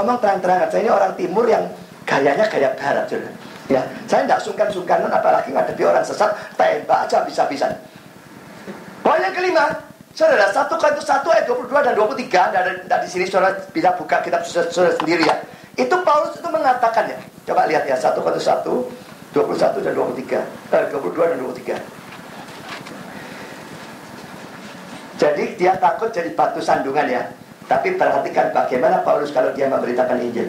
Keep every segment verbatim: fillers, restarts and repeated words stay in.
ngomong terang-terangan, saya ini orang timur yang gayanya gaya barat, saudara. Ya, saya tidak sungkan-sungkanan, apalagi ngadepi orang sesat, tembak aja bisa-bisa. Poin yang kelima, saudara, satu Korintus satu ayat dua puluh dua dan dua puluh tiga, dan di sini saudara bisa buka kitab saudara sendiri ya. Itu Paulus itu mengatakan ya, coba lihat ya, satu Korintus satu, dua puluh satu dan dua puluh tiga, eh, dua puluh dua dan dua puluh tiga. Jadi dia takut jadi batu sandungan ya. Tapi perhatikan bagaimana Paulus kalau dia memberitakan Injil.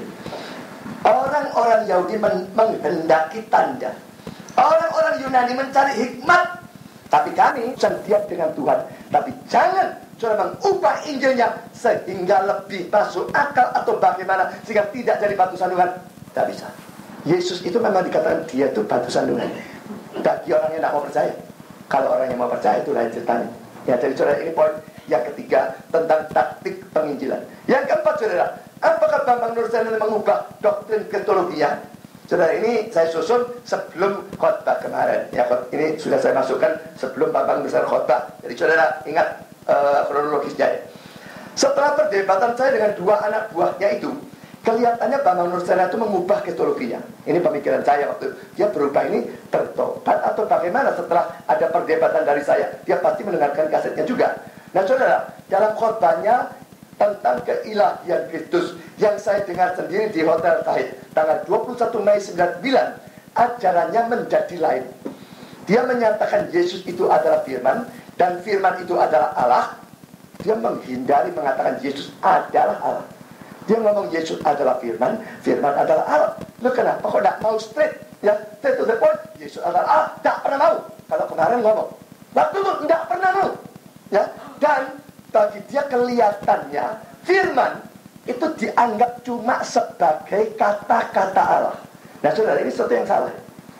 Orang-orang Yahudi men- menghendaki tanda, orang-orang Yunani mencari hikmat, tapi kami setia dengan Tuhan. Tapi jangan saudara mengubah Injilnya sehingga lebih masuk akal atau bagaimana, sehingga tidak jadi batu sandungan. Tidak bisa. Yesus itu memang dikatakan dia itu batu sandungan bagi orang yang tidak mau percaya. Kalau orang yang mau percaya itu lain ceritanya. Ya, jadi saudara, ini poin yang ketiga tentang taktik penginjilan. Yang keempat, saudara, apakah Bambang Nursena mengubah doktrin kristologinya? Saudara, ini saya susun sebelum khotbah kemarin. Ya, ini sudah saya masukkan sebelum Bambang Nursena khotbah. Jadi saudara ingat uh, kronologisnya ya. Setelah perdebatan saya dengan dua anak buahnya itu, kelihatannya Bambang Nursena itu mengubah kristologinya. Ini pemikiran saya waktu itu. Dia berubah ini bertobat atau bagaimana setelah ada perdebatan dari saya. Dia pasti mendengarkan kasetnya juga. Nah saudara, dalam khotbahnya tentang keilahian Kristus yang saya dengar sendiri di Hotel Tahit tanggal dua puluh satu Mei sembilan puluh sembilan, ajarannya menjadi lain. Dia menyatakan Yesus itu adalah firman, dan firman itu adalah Allah. Dia menghindari mengatakan Yesus adalah Allah. Dia ngomong Yesus adalah firman, firman adalah Allah. Lu kenapa kok tidak mau straight? Ya, straight to the point. Yesus adalah Allah, tidak pernah mau. Kalau kemarin ngomong, waktu itu tidak pernah mau. Ya, dan bagi dia kelihatannya firman itu dianggap cuma sebagai kata-kata Allah. Nah saudara, ini sesuatu yang salah.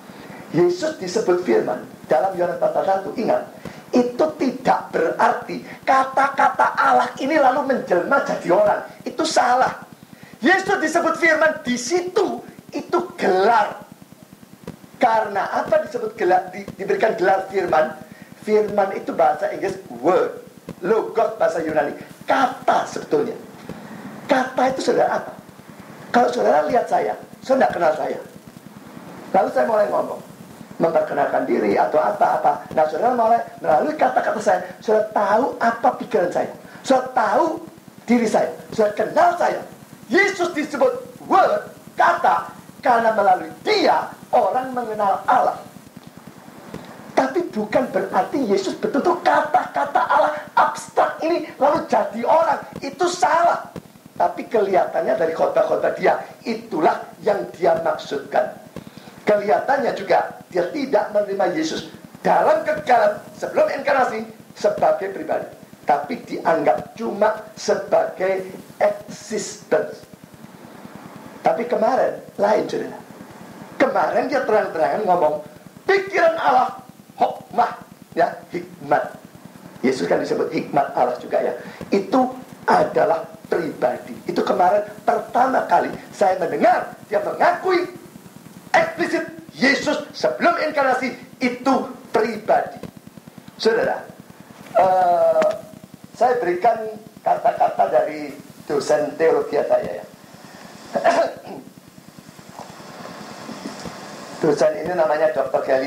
Yesus disebut firman dalam Yohanes pasal satu, ingat, itu tidak berarti kata-kata Allah ini lalu menjelma jadi orang. Itu salah. Yesus disebut firman di situ itu gelar. Karena apa disebut gelar, di, diberikan gelar firman? Firman itu bahasa Inggris word, logos bahasa Yunani, kata sebetulnya. Kata itu saudara apa? Kalau saudara lihat saya, saudara tidak kenal saya. Lalu saya mulai ngomong, memperkenalkan diri atau apa-apa. Nah saudara mulai melalui kata-kata saya, saudara tahu apa pikiran saya, saudara tahu diri saya, saudara kenal saya. Yesus disebut word, kata, karena melalui dia orang mengenal Allah. Tapi bukan berarti Yesus betul-betul kata-kata Allah abstrak ini lalu jadi orang. Itu salah. Tapi kelihatannya dari khotbah-khotbah dia, itulah yang dia maksudkan. Kelihatannya juga dia tidak menerima Yesus dalam kekekalan sebelum inkarnasi sebagai pribadi, tapi dianggap cuma sebagai existence. Tapi kemarin lain, saudara. Kemarin dia terang-terangan ngomong pikiran Allah, hikmah, ya, hikmat. Yesus kan disebut hikmat Allah juga ya. Itu adalah pribadi. Itu kemarin pertama kali saya mendengar dia mengakui eksplisit Yesus sebelum inkarnasi itu pribadi. Saudara, uh, saya berikan kata-kata dari dosen teologi saya ya. Dosen ini namanya dokter Kelly.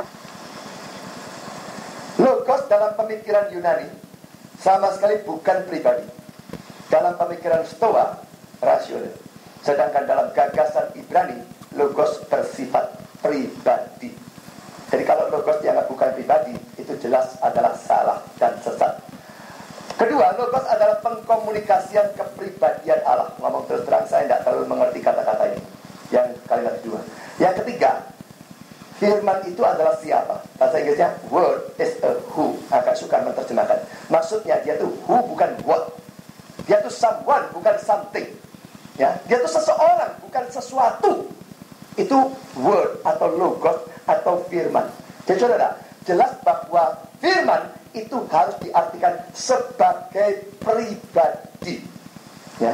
Logos dalam pemikiran Yunani sama sekali bukan pribadi. Dalam pemikiran Stoa, rasional. Sedangkan dalam gagasan Ibrani, logos bersifat pribadi. Jadi kalau logos dianggap bukan pribadi, itu jelas adalah salah dan sesat. Kedua, logos adalah pengkomunikasian kepribadian Allah. Ngomong terus terang, saya tidak terlalu mengerti kata-kata ini. Yang kalimat kedua. Yang ketiga, firman itu adalah siapa? Bahasa Inggrisnya, word is a who. Agak suka menerjemahkan. Maksudnya dia tuh who bukan what. Dia tuh someone bukan something. Ya, dia tuh seseorang bukan sesuatu. Itu word atau logos atau firman. Jadi saudara, jelas bahwa firman itu harus diartikan sebagai pribadi. Ya.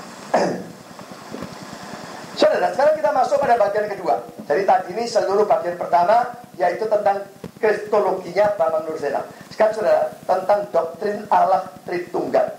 Saudara, sekarang kita masuk pada bagian kedua. Jadi tadi ini seluruh bagian pertama yaitu tentang kristologinya Bambang Nursena. Sekarang saudara, tentang doktrin Allah Tritunggal.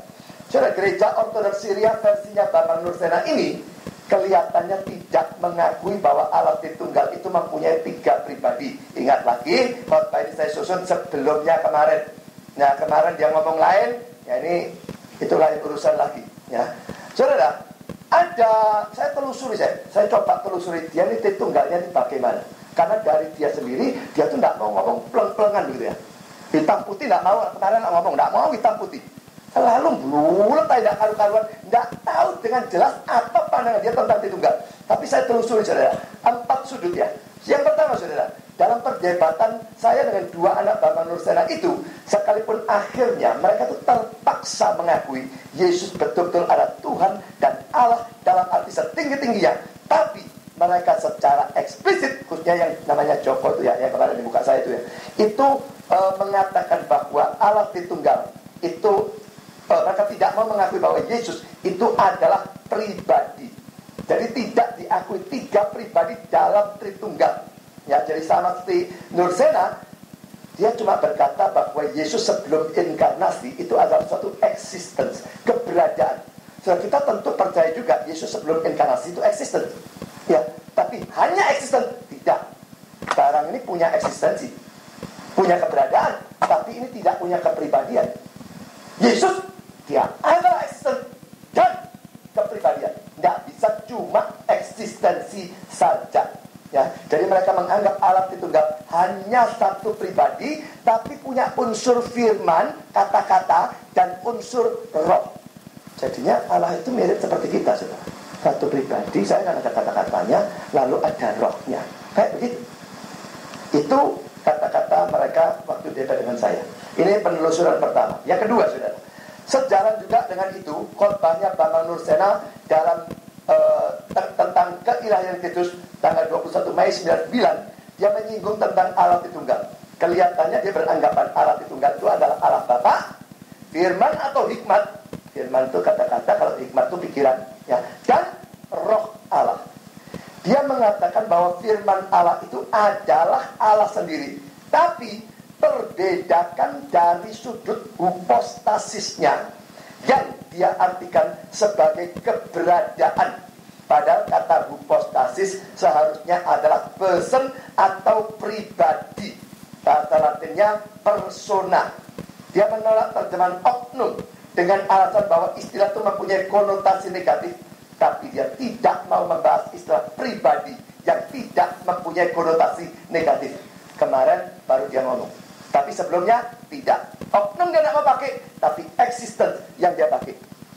Saudara, gereja Ortodoks Syria versinya Bambang Nursena ini kelihatannya tidak mengakui bahwa Allah Tritunggal itu mempunyai tiga pribadi. Ingat lagi, khotbah ini saya susun sebelumnya kemarin. Nah, kemarin dia ngomong lain, ya ini itu lain urusan lagi. Ya, saudara, ada saya telusuri saya, saya coba telusuri dia ini Tritunggalnya ini bagaimana. Karena dari dia sendiri, dia tuh tidak mau ngomong peleng-pelengan gitu ya. Hitam putih tidak mau, kemarin ngomong tidak mau hitam putih. Selalu bulat, tidak karu-karuan, tidak tahu dengan jelas apa pandangan dia tentang Tritunggal. Tapi saya telusuri saudara, empat sudut ya. Yang pertama saudara, dalam perdebatan saya dengan dua anak Bambang Nursena itu, sekalipun akhirnya mereka itu terpaksa mengakui Yesus betul-betul ada Tuhan dan Allah dalam arti setinggi-tingginya. Tapi mereka secara eksplisit, khususnya yang namanya Joko itu ya, yang kemarin di muka saya itu ya, itu e, mengatakan bahwa Allah Tritunggal itu, mereka tidak mau mengakui bahwa Yesus itu adalah pribadi. Jadi tidak diakui tiga pribadi dalam Tritunggal. Ya, jadi sama seperti Nursena, dia cuma berkata bahwa Yesus sebelum inkarnasi itu adalah suatu existence, keberadaan. So, kita tentu percaya juga Yesus sebelum inkarnasi itu existence. Ya, tapi hanya existence tidak. Sekarang ini punya eksistensi, punya keberadaan, tapi ini tidak punya kepribadian. Yesus dia ada eksistensi dan kepribadian. Tidak bisa cuma eksistensi saja. Ya, jadi mereka menganggap Allah Tritunggal hanya satu pribadi, tapi punya unsur firman, kata-kata, dan unsur roh. Jadinya Allah itu mirip seperti kita, saudara. Satu pribadi, saya kan ada kata-katanya, lalu ada rohnya. Kayak begitu. Itu kata-kata mereka waktu debat dengan saya. Ini penelusuran pertama. Yang kedua, saudara, sejalan juga dengan itu khotbahnya Bambang Nursena dalam uh, tentang keilahian Kristus tanggal dua puluh satu Mei sembilan puluh sembilan. Dia menyinggung tentang Allah Tritunggal. Kelihatannya dia beranggapan Allah Tritunggal itu adalah Allah Bapa, firman atau hikmat. Firman itu kata-kata, kalau hikmat itu pikiran, ya, dan roh Allah. Dia mengatakan bahwa firman Allah itu adalah Allah sendiri, tapi terbedakan dari sudut hypostasisnya yang dia artikan sebagai keberadaan. Padahal kata hypostasis seharusnya adalah person atau pribadi. Kata Latinnya persona. Dia menolak terjemahan oknum dengan alasan bahwa istilah itu mempunyai konotasi negatif. Tapi dia tidak mau membahas istilah pribadi yang tidak mempunyai konotasi negatif. Kemarin baru dia ngomong. Tapi sebelumnya tidak. Oknum dia tidak mau pakai, tapi existence yang dia pakai.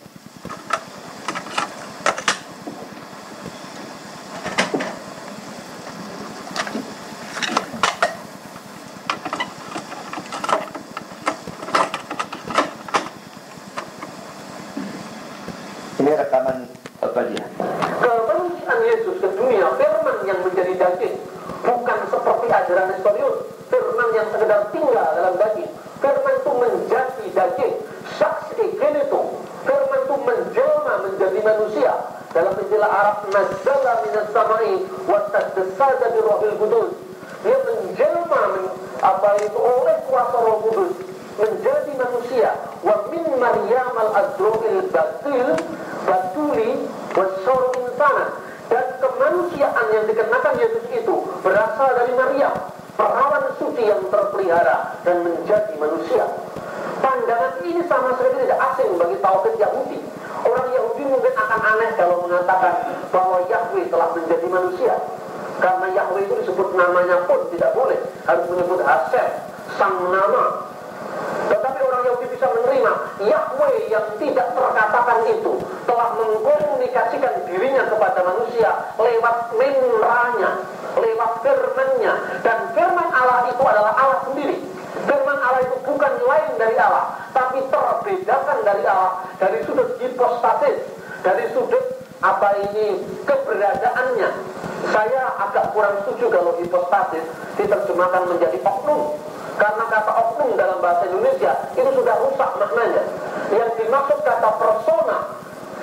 Ini rekaman apa dia? Kebenaran Yesus ke dunia, firman yang menjadi daging, bukan seperti ajaran Nestorius, firman yang sekedar tinggal dalam daging. Firman itu menjadi daging, saksi itu. Firman itu menjelma menjadi manusia. Dalam istilah Arab, nazala minas samai wa tasdasada bi rohil kudus. Dia menjelma men, apa itu oleh kuasa Roh Kudus menjadi manusia. Wa min Maryam al-azrul batil batuli wasor insana. Dan kemanusiaan yang dikenakan Yesus itu berasal dari Maryam, perawan suci yang terpelihara dan menjadi manusia. Pandangan ini sama sekali tidak asing bagi tauhid Yahudi. Orang Yahudi mungkin akan aneh kalau mengatakan bahwa Yahweh telah menjadi manusia. Karena Yahweh itu disebut namanya pun tidak boleh, harus menyebut Hashem, sang nama. Tetapi orang Yahudi bisa menerima Yahweh yang tidak terkatakan itu telah mengkomunikasikan dirinya kepada manusia lewat minranya, lewat firman-Nya. Dan firman Allah itu adalah Allah sendiri. Firman Allah itu bukan lain dari Allah, tapi terbedakan dari Allah dari sudut hipostasis, dari sudut apa ini keberadaannya. Saya agak kurang setuju kalau hipostasis diterjemahkan menjadi oknum. Karena kata oknum dalam bahasa Indonesia itu sudah rusak maknanya. Yang dimaksud kata persona, terjemah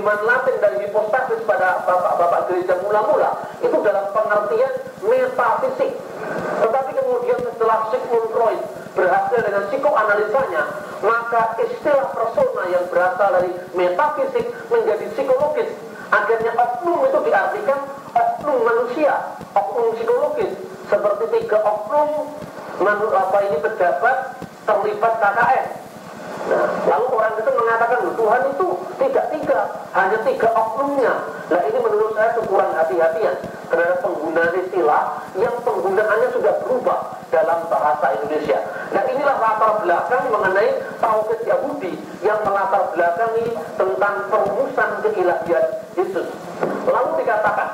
terjemahan Latin dari hipostasis pada bapak-bapak gereja mula-mula itu dalam pengertian metafisik. Tetapi kemudian setelah Sigmund Freud berhasil dengan psikoanalisanya, maka istilah persona yang berasal dari metafisik menjadi psikologis. Akhirnya oknum itu diartikan oknum manusia, oknum psikologis, seperti tiga oknum manu, apa ini pejabat terlibat K K N. Nah, lalu orang itu mengatakan Tuhan itu tidak tiga, hanya tiga oknumnya. Nah, ini menurut saya kurang hati-hatian terhadap penggunaan istilah yang penggunaannya sudah berubah dalam bahasa Indonesia. Nah, inilah latar belakang mengenai tauhid Yahudi yang melatar belakangi tentang perumusan keilahian Yesus. Lalu dikatakan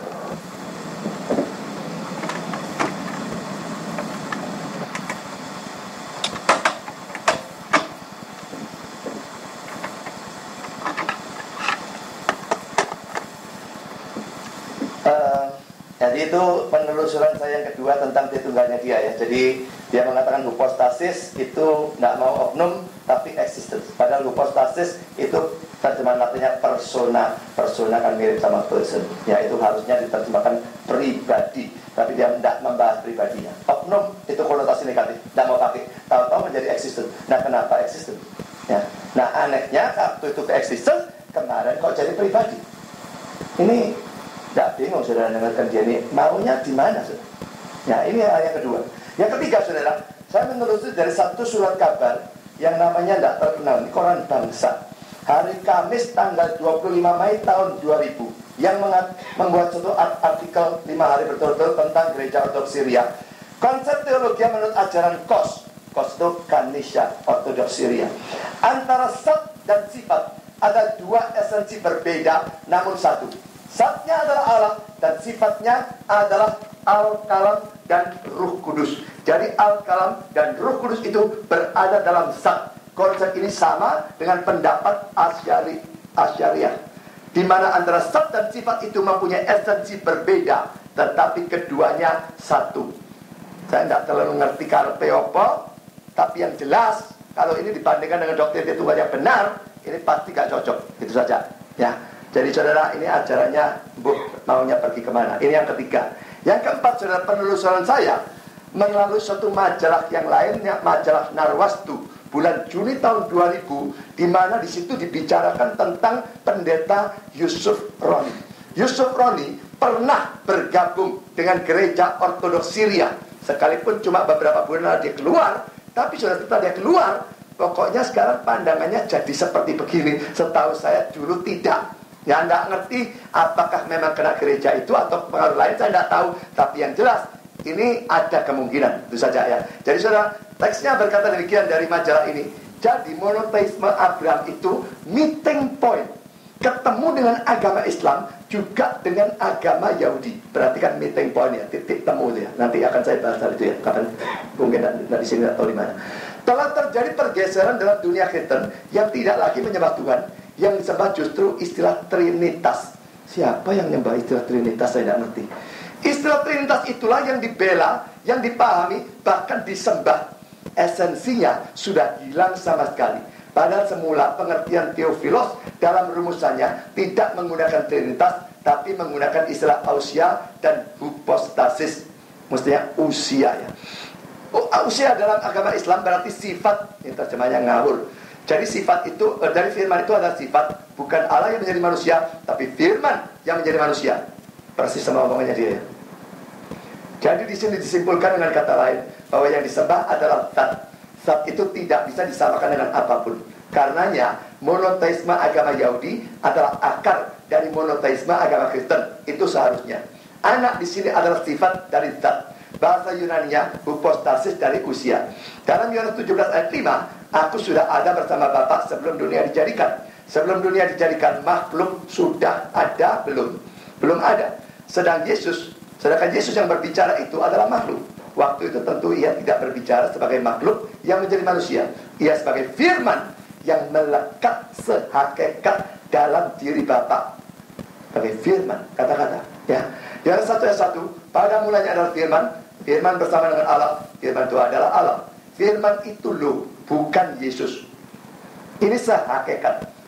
Jadi itu penelusuran saya yang kedua tentang tritunggalnya dia ya. Jadi dia mengatakan hypostasis itu tidak mau oknum tapi existence. Padahal hypostasis itu terjemahan artinya persona. Persona kan mirip sama person. Ya itu harusnya diterjemahkan pribadi. Tapi dia tidak membahas pribadinya. Oknum itu konotasi negatif. Tidak mau pakai. Tahu-tahu menjadi existence. Nah kenapa existence? Ya. Nah anehnya waktu itu ke existence, kemarin kok jadi pribadi. Ini tidak bingung saudara dengarkan dia ini maunya di mana saudara? Ya ini yang kedua. Yang ketiga saudara, saya menelusuri dari satu surat kabar yang namanya tidak terkenal, ini koran bangsa. Hari Kamis tanggal dua puluh lima Mei tahun dua ribu yang membuat satu artikel lima hari berturut-turut tentang gereja ortodoks Syria. Konsep teologi menurut ajaran Kos, Kos itu Kanisa ortodoks Syria. Antara zat dan sifat ada dua esensi berbeda namun satu. Zatnya adalah Allah dan sifatnya adalah Al-Kalam dan Ruh Kudus. Jadi Al-Kalam dan Ruh Kudus itu berada dalam zat. Konsep ini sama dengan pendapat Asyari, Asyariah, di mana antara zat dan sifat itu mempunyai esensi berbeda, tetapi keduanya satu. Saya tidak terlalu mengerti karepe apa, tapi yang jelas kalau ini dibandingkan dengan doktrin Tritunggal yang benar, ini pasti gak cocok. Itu saja. Ya. Jadi saudara, ini ajarannya bu, maunya pergi kemana. Ini yang ketiga. Yang keempat saudara, penelusuran saya melalui suatu majalah yang lainnya, majalah Narwastu, bulan Juni tahun dua ribu, di mana di situ dibicarakan tentang pendeta Yusuf Roni. Yusuf Roni pernah bergabung dengan gereja ortodoks Syria, sekalipun cuma beberapa bulan dia keluar. Tapi saudara, setelah dia keluar, pokoknya sekarang pandangannya jadi seperti begini. Setahu saya dulu tidak. Ya tidak ngerti apakah memang kena gereja itu atau pengaruh lain, saya tidak tahu. Tapi yang jelas ini ada kemungkinan, itu saja ya. Jadi saudara, teksnya berkata demikian dari majalah ini. Jadi monoteisme Abraham itu meeting point, ketemu dengan agama Islam juga dengan agama Yahudi. Perhatikan meeting point ya, titik temu itu ya. Nanti akan saya bahas hal itu ya, kapan mungkin di sini atau di mana. Telah terjadi pergeseran dalam dunia Kristen yang tidak lagi menyembah Tuhan, yang disembah justru istilah Trinitas. Siapa yang menyembah istilah Trinitas? Saya tidak ngerti. Istilah Trinitas itulah yang dibela, yang dipahami, bahkan disembah. Esensinya sudah hilang sama sekali. Padahal semula pengertian Theophilos dalam rumusannya tidak menggunakan Trinitas, tapi menggunakan istilah ausia dan hypostasis. Mestinya usia ya. Usia dalam agama Islam berarti sifat. Ini terjemahnya ngawur. Jadi sifat itu, dari firman itu adalah sifat, bukan Allah yang menjadi manusia, tapi firman yang menjadi manusia. Persis sama omongannya dia. Jadi di sini disimpulkan dengan kata lain bahwa yang disembah adalah zat. Zat itu tidak bisa disamakan dengan apapun. Karenanya monoteisme agama Yahudi adalah akar dari monoteisme agama Kristen. Itu seharusnya. Anak di sini adalah sifat dari zat. Bahasa Yunaninya hypostasis dari usia. Dalam Yohanes tujuh belas ayat lima, aku sudah ada bersama Bapa sebelum dunia dijadikan. Sebelum dunia dijadikan, makhluk sudah ada belum? Belum ada. Sedang Yesus, sedangkan Yesus yang berbicara itu adalah makhluk. Waktu itu tentu ia tidak berbicara sebagai makhluk yang menjadi manusia. Ia sebagai firman yang melekat sehakikat dalam diri Bapa. Sebagai firman, kata-kata ya. Yohanes satu ayat satu, pada mulanya adalah firman, firman bersama dengan Allah, firman itu adalah Allah. Firman itu loh, bukan Yesus. Ini sehakikat.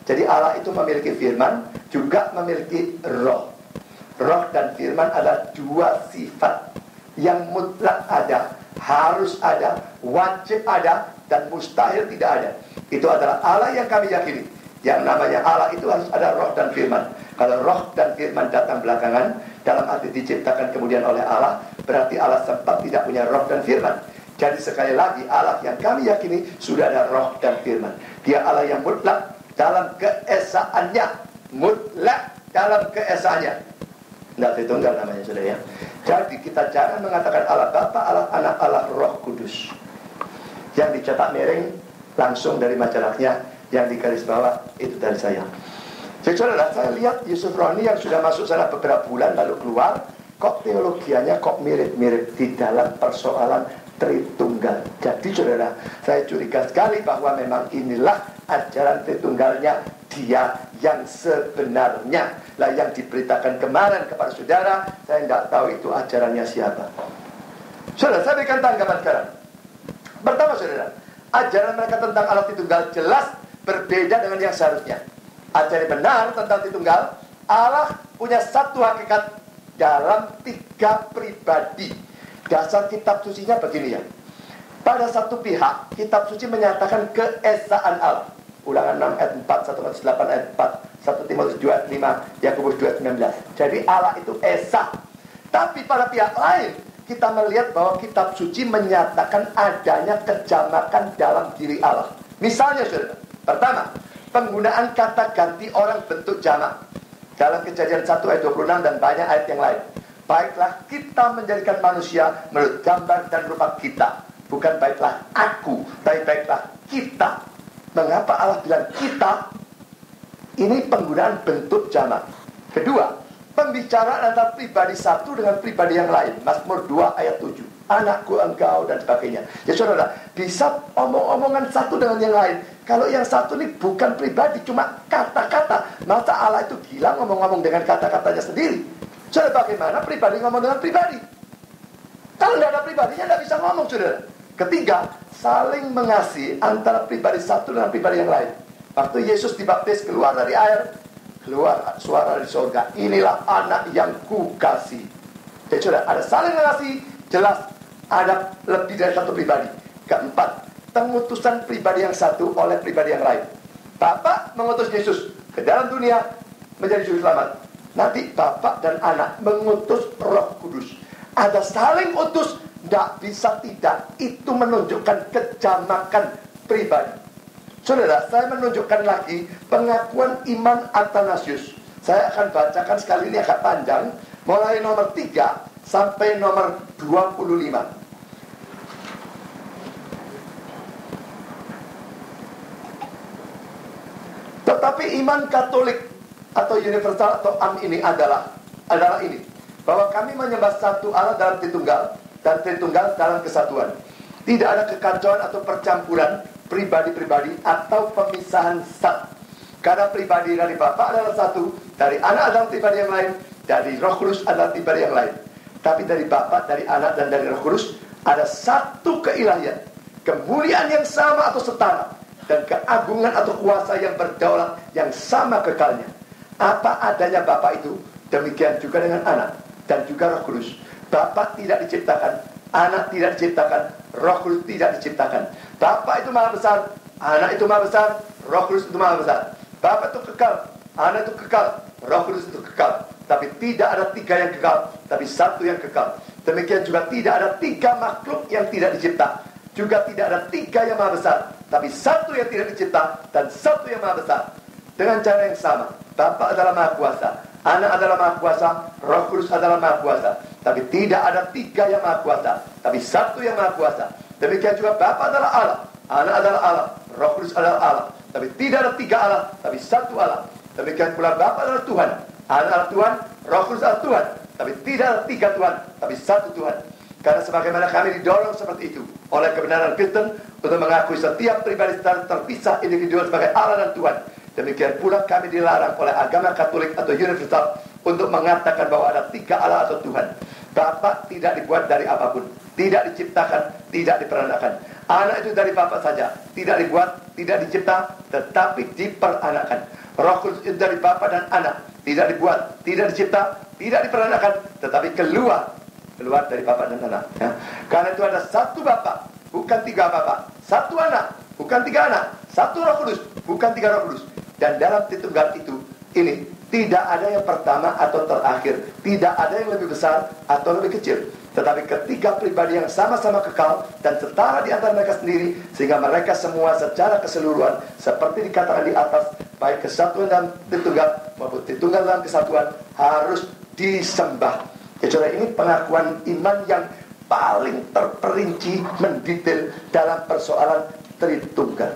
Jadi Allah itu memiliki firman, juga memiliki roh. Roh dan firman adalah dua sifat yang mutlak ada, harus ada, wajib ada, dan mustahil tidak ada. Itu adalah Allah yang kami yakini. Yang namanya Allah itu harus ada roh dan firman. Kalau roh dan firman datang belakangan, dalam arti diciptakan kemudian oleh Allah, berarti Allah sempat tidak punya roh dan firman. Jadi sekali lagi, Allah yang kami yakini sudah ada roh dan firman. Dia Allah yang mutlak dalam keesaannya, mutlak dalam keesaannya. Tidak ditunggal namanya sudah ya. Jadi kita jangan mengatakan Allah Bapa, Allah Anak, Allah Roh Kudus. Yang dicetak miring langsung dari majalahnya, yang di garis bawah itu dari saya. Jadi saudara, saya lihat Yusuf Roni yang sudah masuk sana beberapa bulan lalu keluar, kok teologianya kok mirip-mirip di dalam persoalan Tritunggal. Jadi saudara, saya curiga sekali bahwa memang inilah ajaran Tritunggalnya dia yang sebenarnya. Lah yang diberitakan kemarin kepada saudara, saya tidak tahu itu ajarannya siapa. Saudara, saya berikan tanggapan sekarang. Pertama saudara, ajaran mereka tentang Allah Tritunggal jelas berbeda dengan yang seharusnya. Ajaran benar tentang Tritunggal, Allah punya satu hakikat dalam tiga pribadi. Dasar kitab sucinya begini ya. Pada satu pihak, kitab suci menyatakan keesaan Allah. Ulangan enam ayat empat, satu Korintus delapan ayat empat, satu Timotius dua ayat lima, Yakobus dua ayat sembilan belas. Jadi Allah itu esa. Tapi pada pihak lain, kita melihat bahwa kitab suci menyatakan adanya kejamakan dalam diri Allah. Misalnya saudara, pertama, penggunaan kata ganti orang bentuk jamak dalam Kejadian satu ayat dua puluh enam dan banyak ayat yang lain. Baiklah kita menjadikan manusia menurut gambar dan rupa kita. Bukan baiklah aku, tapi baiklah kita. Mengapa Allah bilang kita? Ini penggunaan bentuk jamak. Kedua, pembicaraan antara pribadi satu dengan pribadi yang lain. Mazmur dua ayat tujuh. Anakku engkau dan sebagainya. Ya saudara, bisa omong-omongan satu dengan yang lain. Kalau yang satu ini bukan pribadi, cuma kata-kata. Masa Allah itu gila ngomong-ngomong dengan kata-katanya sendiri? Saudara, bagaimana pribadi ngomong dengan pribadi? Kalau tidak ada pribadinya, tidak bisa ngomong, saudara. Ketiga, saling mengasihi antara pribadi satu dengan pribadi yang lain. Waktu Yesus dibaptis keluar dari air, keluar suara dari surga. Inilah anak yang kukasihi. Jadi saudara, ada saling mengasihi, jelas ada lebih dari satu pribadi. Keempat, pengutusan pribadi yang satu oleh pribadi yang lain. Bapa mengutus Yesus ke dalam dunia menjadi juru selamat. Nanti Bapak dan Anak mengutus Roh Kudus. Ada saling utus, tidak bisa tidak. Itu menunjukkan kejamakan pribadi. Saudara, saya menunjukkan lagi pengakuan iman Athanasius. Saya akan bacakan sekali ini agak panjang, mulai nomor tiga sampai nomor dua puluh lima. Tetapi iman Katolik atau universal atau am ini adalah adalah ini, bahwa kami menyembah satu Allah dalam Tritunggal dan Tritunggal dalam kesatuan. Tidak ada kekacauan atau percampuran pribadi-pribadi atau pemisahan zat. Karena pribadi dari Bapa adalah satu, dari Anak adalah pribadi yang lain, dari Roh Kudus adalah pribadi yang lain. Tapi dari Bapa, dari Anak dan dari Roh Kudus ada satu keilahian, kemuliaan yang sama atau setara, dan keagungan atau kuasa yang berdaulat yang sama kekalnya. Apa adanya Bapa itu, demikian juga dengan Anak dan juga Roh Kudus. Bapa tidak diciptakan, Anak tidak diciptakan, Roh Kudus tidak diciptakan. Bapa itu maha besar, Anak itu maha besar, Roh Kudus itu maha besar. Bapa itu kekal, Anak itu kekal, Roh Kudus itu kekal. Tapi tidak ada tiga yang kekal, tapi satu yang kekal. Demikian juga tidak ada tiga makhluk yang tidak dicipta. Juga tidak ada tiga yang maha besar, tapi satu yang tidak dicipta dan satu yang maha besar. Dengan cara yang sama, Bapa adalah maha kuasa, Anak adalah maha kuasa, Roh Kudus adalah maha kuasa. Tapi tidak ada tiga yang maha kuasa, tapi satu yang maha kuasa. Demikian juga Bapa adalah Allah, Anak adalah Allah, Roh Kudus adalah Allah. Tapi tidak ada tiga Allah, tapi satu Allah. Demikian pula Bapa adalah Tuhan, Anak adalah Tuhan, Roh Kudus adalah Tuhan. Tapi tidak ada tiga Tuhan, tapi satu Tuhan. Karena sebagaimana kami didorong seperti itu oleh kebenaran Kristen untuk mengakui setiap pribadi secara terpisah individual sebagai Allah dan Tuhan, demikian pula kami dilarang oleh agama Katolik atau universal untuk mengatakan bahwa ada tiga Allah atau Tuhan. Bapak tidak dibuat dari apapun, tidak diciptakan, tidak diperanakan. Anak itu dari Bapak saja, tidak dibuat, tidak dicipta, tetapi diperanakan. Roh Kudus itu dari Bapak dan Anak, tidak dibuat, tidak dicipta, tidak diperanakan, tetapi keluar, keluar dari Bapak dan Anak. Ya. Karena itu ada satu Bapak, bukan tiga Bapak, satu Anak, bukan tiga Anak, satu Roh Kudus, bukan tiga Roh Kudus. Dan dalam Tritunggal itu, ini tidak ada yang pertama atau terakhir, tidak ada yang lebih besar atau lebih kecil, tetapi ketiga pribadi yang sama-sama kekal dan setara di antara mereka sendiri, sehingga mereka semua secara keseluruhan, seperti dikatakan di atas, baik kesatuan dalam Tritunggal maupun Tritunggal dalam kesatuan, harus disembah. Ya, saudara, ini pengakuan iman yang paling terperinci, mendetail dalam persoalan Tritunggal.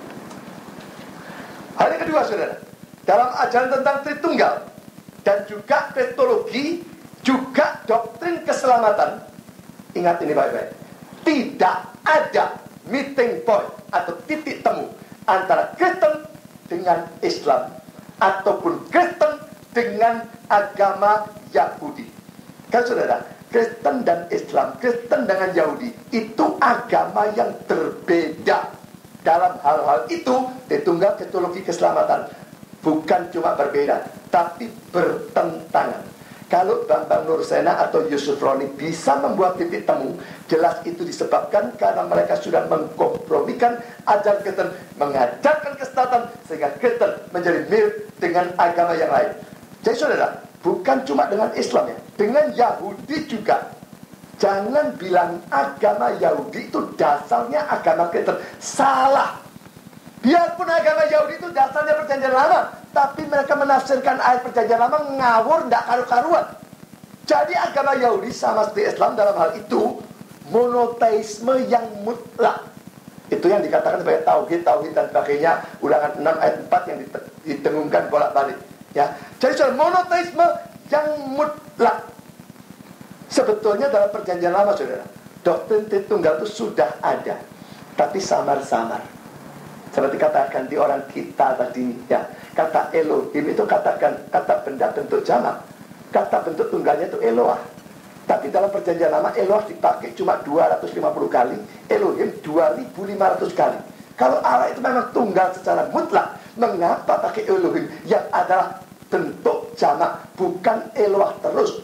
Hal yang kedua, saudara, dalam ajaran tentang Tritunggal dan juga kristologi, juga doktrin keselamatan, ingat ini baik-baik, tidak ada meeting point atau titik temu antara Kristen dengan Islam ataupun Kristen dengan agama Yahudi. Kan saudara, Kristen dan Islam, Kristen dengan Yahudi itu agama yang berbeda. Dalam hal-hal itu, Tritunggal kristologi keselamatan bukan cuma berbeda, tapi bertentangan. Kalau Bambang Nursena atau Yusuf Roni bisa membuat titik temu, jelas itu disebabkan karena mereka sudah mengkompromikan ajaran Kristen, mengajarkan kesetaraan, sehingga Kristen menjadi mirip dengan agama yang lain. Jadi saudara, bukan cuma dengan Islam ya, dengan Yahudi juga. Jangan bilang agama Yahudi itu dasarnya agama Kristen. Salah. Biarpun agama Yahudi itu dasarnya perjanjian lama, tapi mereka menafsirkan ayat perjanjian lama ngawur, tidak karu-karuan. Jadi agama Yahudi sama seperti Islam dalam hal itu monoteisme yang mutlak. Itu yang dikatakan sebagai tauhid, tauhid dan sebagainya. Ulangan enam ayat empat yang ditengungkan bolak-balik. Ya, jadi soal monoteisme yang mutlak. Sebetulnya dalam perjanjian lama, saudara, doktrin Tritunggal itu sudah ada, tapi samar-samar. Seperti katakan di orang kita tadi, ya, kata Elohim itu katakan kata benda bentuk jamak, kata bentuk tunggalnya itu Eloah. Tapi dalam perjanjian lama Eloah dipakai cuma dua ratus lima puluh kali, Elohim dua ribu lima ratus kali. Kalau Allah itu memang tunggal secara mutlak, mengapa pakai Elohim yang adalah bentuk jamak, bukan Eloah terus?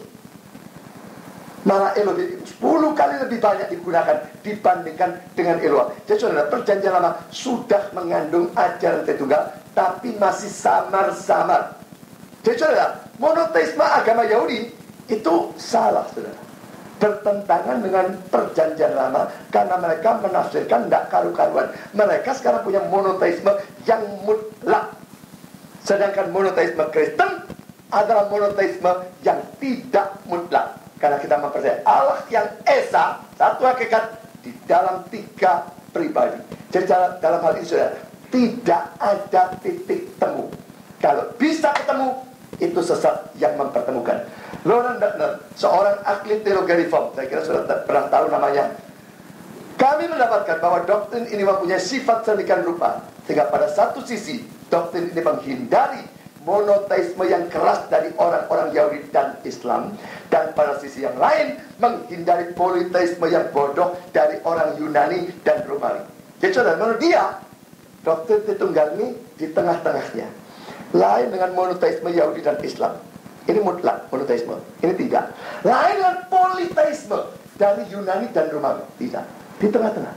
Malah Elohim sepuluh kali lebih banyak digunakan dibandingkan dengan Eloah. Jadi saudara, perjanjian lama sudah mengandung ajaran Tritunggal, tapi masih samar-samar. Jadi saudara, monoteisme agama Yahudi itu salah, saudara. Bertentangan dengan perjanjian lama, karena mereka menafsirkan tidak karu-karuan. Mereka sekarang punya monoteisme yang mutlak. Sedangkan monoteisme Kristen adalah monoteisme yang tidak mutlak. Karena kita mempercayai Allah yang esa, satu hakikat di dalam tiga pribadi. Jadi dalam hal ini saudara, tidak ada titik temu. Kalau bisa ketemu, itu sesat yang mempertemukan. Laurent Buckner, seorang ahli teologi reform, saya kira sudah pernah tahu namanya. Kami mendapatkan bahwa doktrin ini mempunyai sifat sedemikian rupa, sehingga pada satu sisi doktrin ini menghindari monoteisme yang keras dari orang-orang Yahudi dan Islam, dan pada sisi yang lain menghindari politeisme yang bodoh dari orang Yunani dan Romawi. Jadi saudara, menurut dia doktrin Tritunggal ini di tengah-tengahnya, lain dengan monoteisme Yahudi dan Islam. Ini mutlak monoteisme, ini tidak. Lain dengan politeisme dari Yunani dan Romawi, tidak. Di tengah-tengah.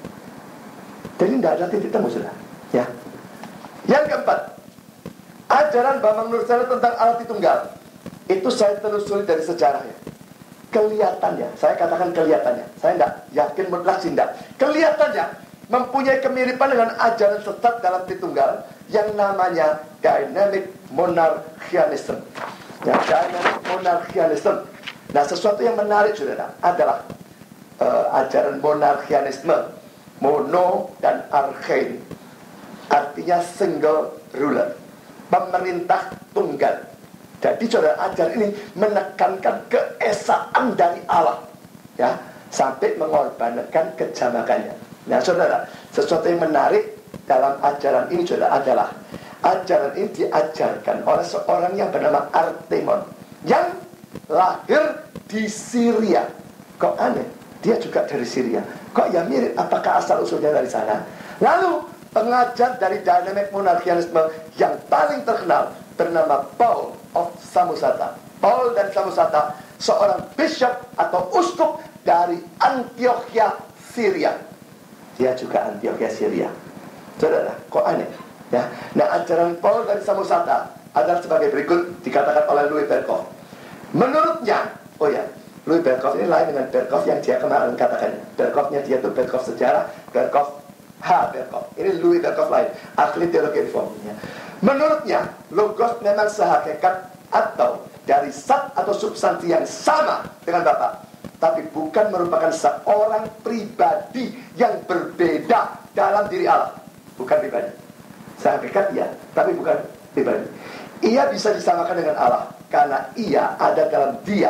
Jadi tidak ada titik temu, saudara. Ya. Yang keempat, ajaran Bambang Nursena tentang Allah Tritunggal itu saya telusuri dari sejarahnya. Kelihatannya, saya katakan kelihatannya, saya tidak yakin mutlak sih tidak. Kelihatannya mempunyai kemiripan dengan ajaran sesat dalam Tritunggal yang namanya dynamic monarchianism. Ya, dynamic monarchianism. Nah, sesuatu yang menarik saudara adalah uh, ajaran monarchianisme, mono dan archein, artinya single ruler, pemerintah tunggal. Jadi saudara, ajaran ini menekankan keesaan dari Allah, ya, sampai mengorbankan kejamakannya. Nah saudara, sesuatu yang menarik dalam ajaran ini saudara adalah ajaran ini diajarkan oleh seorang yang bernama Artemon, yang lahir di Syria. Kok aneh? Dia juga dari Syria. Kok ya mirip? Apakah asal usulnya dari sana? Lalu pengajar dari dynamic monarchianisme yang paling terkenal bernama Paul of Samosata. Paul dan Samosata, seorang bishop atau uskup dari Antioquia, Syria. Dia juga Antioquia, Syria. Saudara, kok aneh? Ya. Nah, ajaran Paul dan Samosata adalah sebagai berikut, dikatakan oleh Louis Berkhof. Menurutnya, oh ya, Louis Berkhof ini lain dengan Berkhof yang dia kemarin katakan. Berkhofnya dia itu Berkhof sejarah, Berkhof H. Berkhof. Ini Louis Berkhof lain, ahli teologi reformnya. Menurutnya, logos memang sehakikat atau dari zat atau substansi yang sama dengan Bapa, tapi bukan merupakan seorang pribadi yang berbeda dalam diri Allah. Bukan pribadi. Sehakikat ya, tapi bukan pribadi. Ia bisa disamakan dengan Allah karena ia ada dalam dia.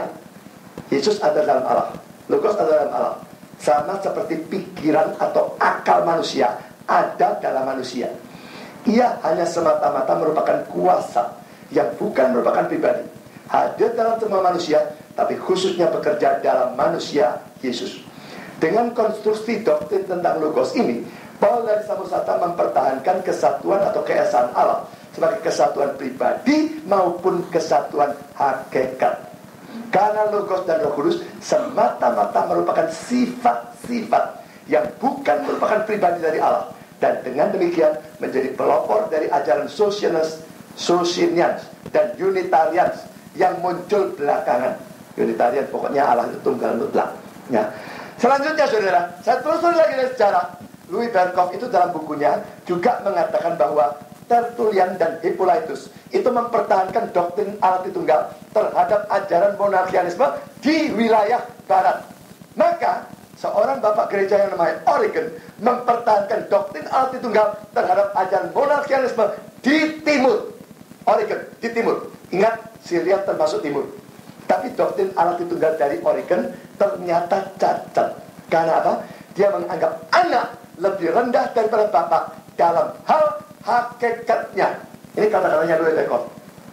Yesus ada dalam Allah, Logos ada dalam Allah. Sama seperti pikiran atau akal manusia ada dalam manusia. Ia hanya semata-mata merupakan kuasa yang bukan merupakan pribadi, hadir dalam semua manusia, tapi khususnya bekerja dalam manusia Yesus. Dengan konstruksi doktrin tentang Logos ini, Paul dari Samosata mempertahankan kesatuan atau keesaan Allah sebagai kesatuan pribadi maupun kesatuan hakikat. Karena Logos dan Roh Kudus semata-mata merupakan sifat-sifat yang bukan merupakan pribadi dari Allah, dan dengan demikian menjadi pelopor dari ajaran Socinians, Socinians dan Unitarians yang muncul belakangan. Unitarian pokoknya Allah itu tunggal mutlak. Ya. Selanjutnya saudara, saya telusuri lagi dari sejarah. Louis Berkhof itu dalam bukunya juga mengatakan bahwa Tertullian dan Hippolytus itu mempertahankan doktrin Allah Tritunggal terhadap ajaran monarkianisme di wilayah barat. Maka seorang bapak gereja yang namanya Origen mempertahankan doktrin Allah Tritunggal terhadap ajaran monarkianisme di timur. Origen di timur. Ingat, Syria termasuk timur. Tapi doktrin Allah Tritunggal dari Origen ternyata cacat. Karena apa? Dia menganggap anak lebih rendah daripada bapak dalam hal hakikatnya. Ini kata-katanya Louis Berkhof.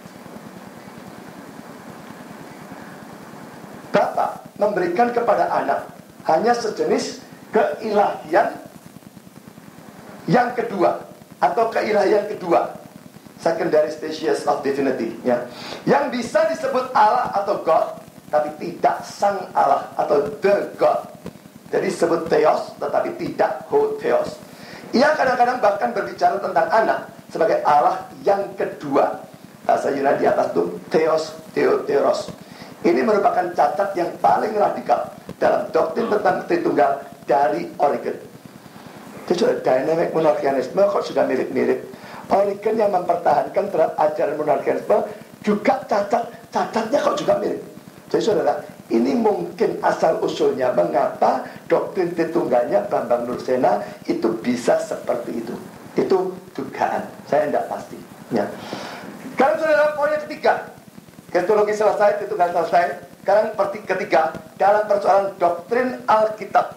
Bapa memberikan kepada anak hanya sejenis keilahian yang kedua, atau keilahian kedua, secondary species of divinity, ya, yang bisa disebut Allah atau God, tapi tidak sang Allah atau the God. Jadi disebut Theos, tetapi tidak Ho Theos. Ia kadang-kadang bahkan berbicara tentang anak sebagai Allah yang kedua. Bahasa Yunani di atas itu Theos, Theoteros. Ini merupakan cacat yang paling radikal dalam doktrin tentang Tritunggal dari Origen. Jadi sudah dynamic monarchianisme kok sudah mirip-mirip. Origen yang mempertahankan terhadap ajaran monarchianisme juga cacat, cacatnya kok juga mirip. Jadi saudara, ini mungkin asal-usulnya mengapa doktrin Tritunggalnya Bambang Nursena itu bisa seperti itu. Itu dugaan, saya tidak pasti ya. Sekarang saudara, poin yang ketiga, kristologi selesai, Tritunggal selesai. Sekarang ketiga, dalam persoalan doktrin Alkitab.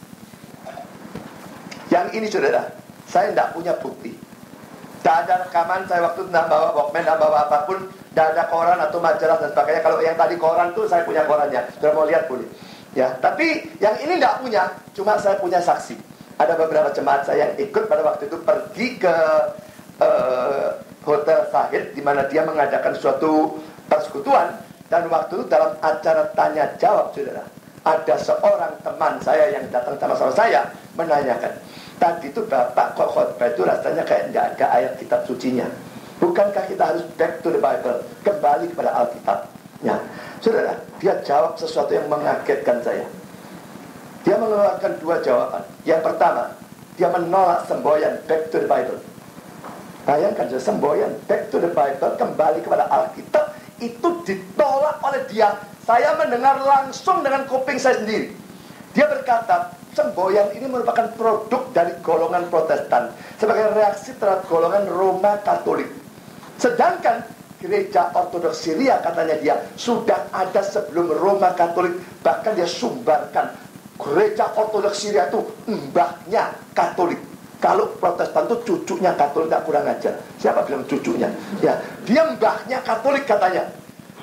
Yang ini saudara, saya tidak punya bukti. Tidak ada rekaman, saya waktu tidak bawa Walkman, tidak bawa apapun, tidak ada koran atau majalah dan sebagainya. Kalau yang tadi koran tuh saya punya korannya, sudah mau lihat boleh. Ya, tapi yang ini tidak punya, cuma saya punya saksi. Ada beberapa jemaat saya yang ikut pada waktu itu pergi ke uh, Hotel Sahid, di mana dia mengadakan suatu persekutuan, dan waktu itu dalam acara tanya jawab saudara, ada seorang teman saya yang datang sama-sama saya menanyakan, tadi itu Bapak kok khotbah itu rasanya kayak tidak ada ayat kitab sucinya. Bukankah kita harus back to the Bible, kembali kepada Alkitab? Ya, saudara, dia jawab sesuatu yang mengagetkan saya. Dia mengeluarkan dua jawaban. Yang pertama, dia menolak semboyan back to the Bible. Bayangkan, semboyan back to the Bible, kembali kepada Alkitab, itu ditolak oleh dia. Saya mendengar langsung dengan kuping saya sendiri. Dia berkata, semboyan ini merupakan produk dari golongan Protestan sebagai reaksi terhadap golongan Roma Katolik. Sedangkan gereja Ortodoks Syria, katanya dia, sudah ada sebelum Roma Katolik. Bahkan dia sumbarkan gereja Ortodoks Syria itu mbahnya Katolik. Kalau Protestan itu cucunya Katolik, tak kurang ajar. Siapa bilang cucunya? Ya, dia mbahnya Katolik katanya.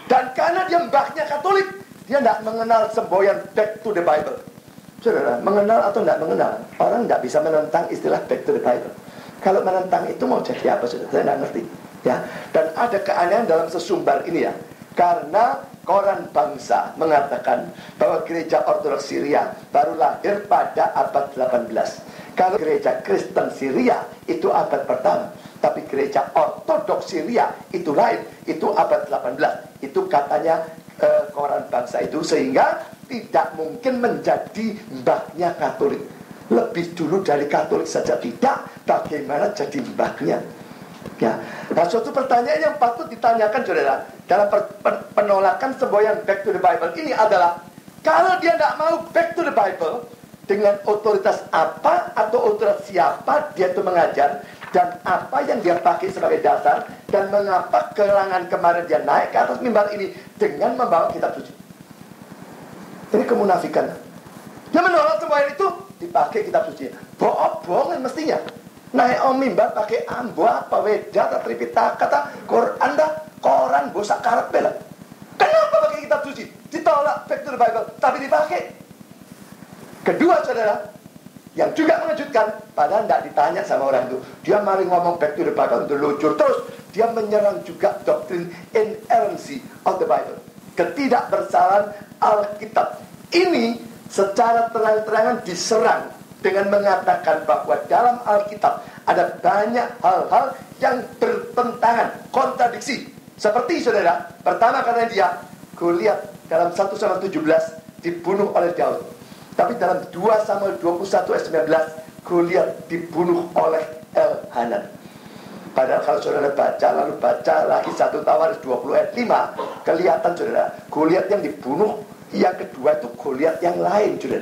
Dan karena dia mbahnya Katolik, dia tidak mengenal semboyan back to the Bible. Saudara, mengenal atau tidak mengenal, orang tidak bisa menentang istilah back to the Bible. Kalau menentang itu mau jadi apa, saudara? Saya tidak ngerti. Ya, dan ada keanehan dalam sesumbar ini ya. Karena koran bangsa mengatakan bahwa gereja Ortodoks Syria baru lahir pada abad delapan belas. Kalau gereja Kristen Syria itu abad pertama, tapi gereja Ortodoks Syria itu lain, itu abad delapan belas. Itu katanya eh, koran bangsa itu, sehingga tidak mungkin menjadi mbahnya Katolik. Lebih dulu dari Katolik saja tidak, bagaimana jadi mbahnya? Ya. Nah, suatu pertanyaan yang patut ditanyakan, saudara, dalam penolakan semboyan back to the Bible ini adalah, kalau dia tidak mau back to the Bible, dengan otoritas apa atau otoritas siapa dia itu mengajar, dan apa yang dia pakai sebagai dasar, dan mengapa kelangan kemarin dia naik ke atas mimbar ini dengan membawa kitab suci. Ini kemunafikan. Dia menolak semboyan itu dipakai kitab suci. Bohong-bohongan mestinya. Naik om mimbar pakai ambo apa weda atau tripitaka kata Quran dah koran bosak karep bela. Kenapa pakai kitab suci? Ditolak back to the Bible tapi dipakai. Kedua, saudara, yang juga mengejutkan, padahal tidak ditanya sama orang itu, dia mari ngomong back to the Bible untuk lucur terus. Dia menyerang juga doktrin inerrancy of the Bible, ketidakbersalahan Alkitab. Ini secara terang-terangan diserang dengan mengatakan bahwa dalam Alkitab ada banyak hal-hal yang bertentangan, kontradiksi. Seperti, saudara, pertama karena dia Goliat dalam satu Samuel tujuh belas dibunuh oleh Daud. Tapi dalam dua Samuel dua puluh satu ayat sembilan belas Goliat dibunuh oleh Elhanan. Padahal kalau saudara baca, lalu baca lagi satu Tawaris dua puluh ayat lima, kelihatan, saudara, Goliat yang dibunuh yang kedua itu Goliat yang lain, saudara.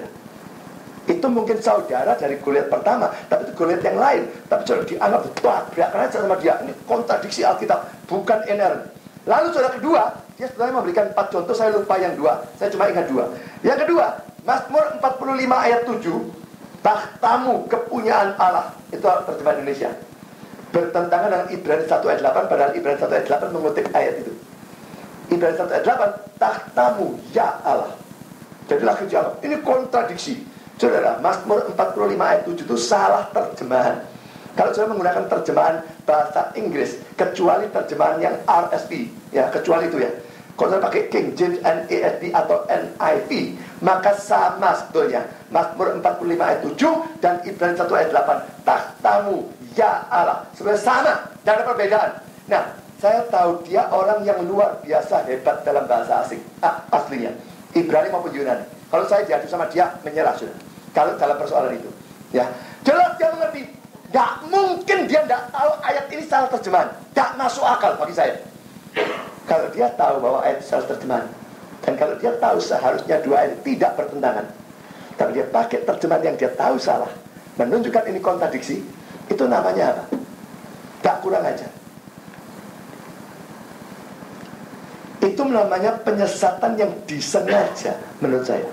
Itu mungkin saudara dari Goliat pertama, tapi itu Goliat yang lain. Tapi saudara dianggap bertabrak karena sama dia. Ini kontradiksi Alkitab, bukan inherent. Lalu saudara kedua, dia sebenarnya memberikan empat contoh, saya lupa yang dua, saya cuma ingat dua. Yang kedua, Mazmur empat puluh lima ayat tujuh, tahtamu kepunyaan Allah. Itu terjemahan Indonesia. Bertentangan dengan Ibrani satu ayat delapan, padahal Ibrani satu ayat delapan mengutip ayat itu. Ibrani satu ayat delapan, tahtamu ya Allah. Jadi lagi jawab, ini kontradiksi. Saudara, Mazmur empat puluh lima ayat tujuh itu salah terjemahan. Kalau saudara menggunakan terjemahan bahasa Inggris, kecuali terjemahan yang R S V, ya, kecuali itu ya. Kalau saudara pakai King James, N A S B atau N I V, maka sama sebetulnya. Mazmur empat puluh lima ayat tujuh dan Ibrani satu ayat delapan, tahtamu ya Allah. Sebenarnya sama, tidak ada perbedaan. Nah, saya tahu dia orang yang luar biasa hebat dalam bahasa asing, ah, aslinya Ibrani maupun Yunani. Kalau saya diadu sama dia, menyerah sudah. Kalau dalam persoalan itu, ya, jelas dia mengerti. Tidak mungkin dia tidak tahu ayat ini salah terjemahan. Tidak masuk akal bagi saya. Kalau dia tahu bahwa ayat salah terjemahan, dan kalau dia tahu seharusnya dua ayat tidak bertentangan, tapi dia pakai terjemahan yang dia tahu salah, menunjukkan ini kontradiksi, itu namanya apa? Tak kurang ajar. Itu namanya penyesatan yang disengaja menurut saya.